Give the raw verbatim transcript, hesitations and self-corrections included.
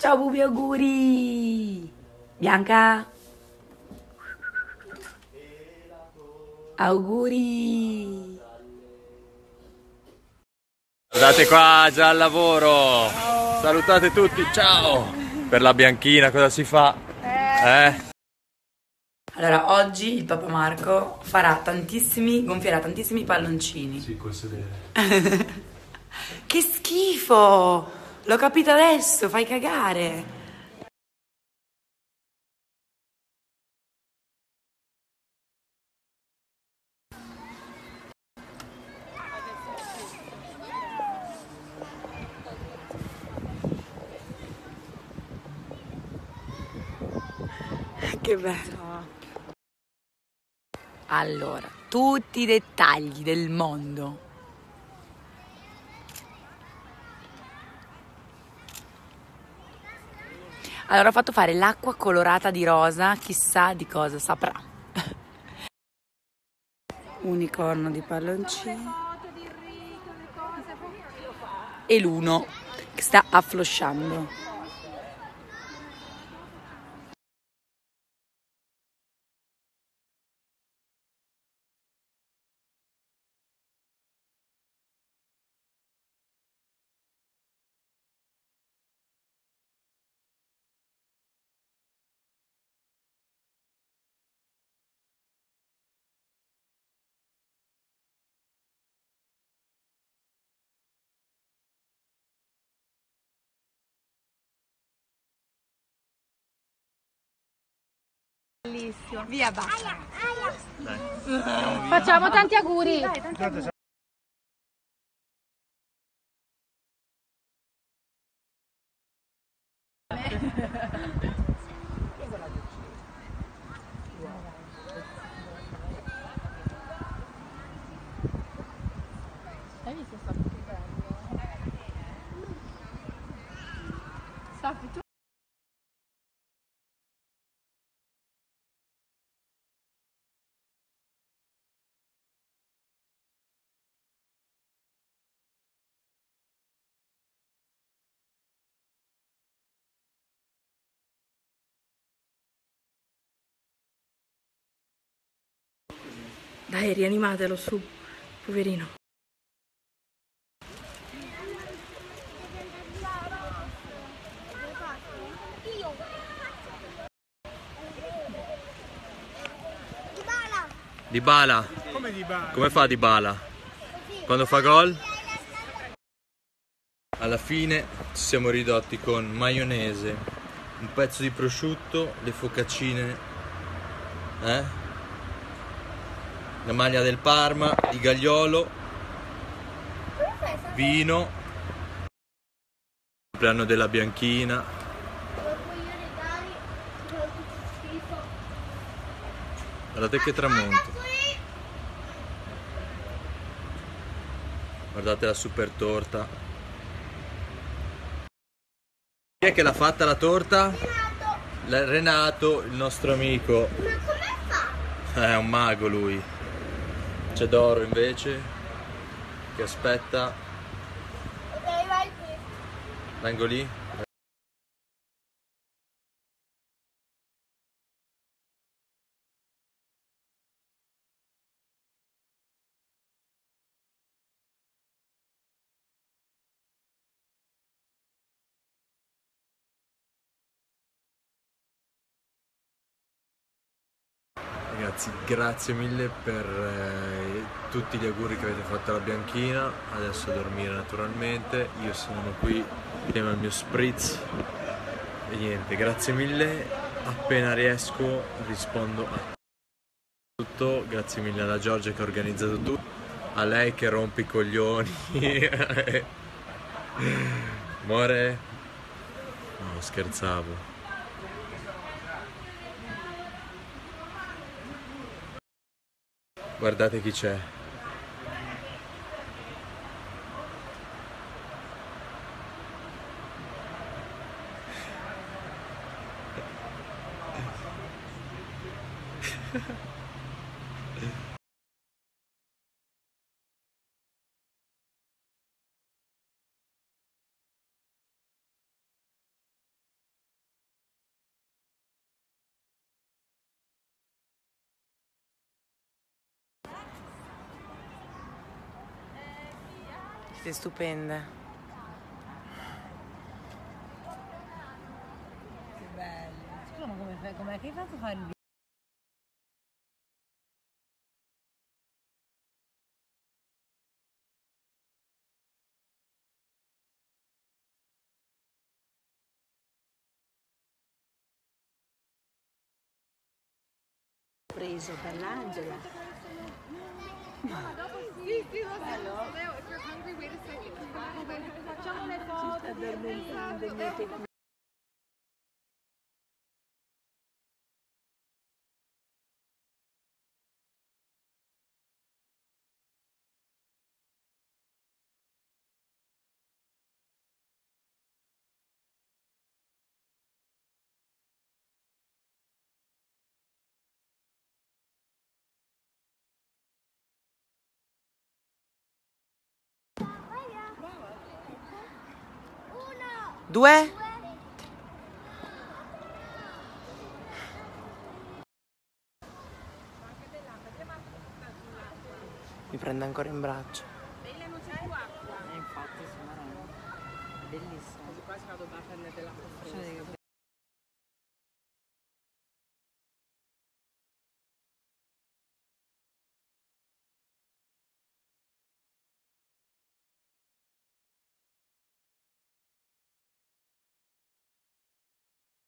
Ciao Bubi, auguri! Bianca, auguri! Guardate qua, già al lavoro! Salutate tutti, ciao! Per la Bianchina cosa si fa? Eh? Allora, oggi il Papa Marco farà tantissimi, gonfierà tantissimi palloncini. Sì, col sedere. Che schifo! L'ho capito adesso, fai cagare! Che bello! Allora, tutti i dettagli del mondo. Allora ho fatto fare l'acqua colorata di rosa, chissà di cosa saprà. Unicorno di palloncini. E l'uno che sta afflosciando. Bellissimo. Via, basta. Facciamo tanti auguri. Hai visto sta Saffi, tu? Dai, rianimatelo su, poverino. Dybala. Come Dybala? Come fa Dybala? Quando fa gol? Alla fine ci siamo ridotti con maionese, un pezzo di prosciutto, le focaccine, eh? La maglia del Parma, di Gagliolo, vino, il compleanno della Bianchina. Guardate che tramonto. Guardate la super torta. Chi è che l'ha fatta la torta? Renato. Renato, il nostro amico. Ma come fa? È un mago lui. C'è Doro invece che aspetta. Ok, vai qui. Vengo lì. Ragazzi, grazie mille per eh, tutti gli auguri che avete fatto alla Bianchina. Adesso a dormire naturalmente. Io sono qui insieme al mio spritz. E niente, grazie mille. Appena riesco rispondo a tutto. Grazie mille alla Giorgia che ha organizzato tutto. A lei che rompe i coglioni. Amore? No, scherzavo. Guardate chi c'è. Sei stupenda. Che bello. Scusa, ma come fai? Com'è che hai fatto a fare il video? Preso per l'Angela. Sì, sì, lo so. Leo, if you're hungry, wait a second. Facciamo le foto. Addormentando il mio tecnico. Due? Mi prende ancora in braccio. Bella non c'è più acqua. Eh, infatti, sono bellissimo. Quasi qua ci vado a prendere dell'acqua fresca.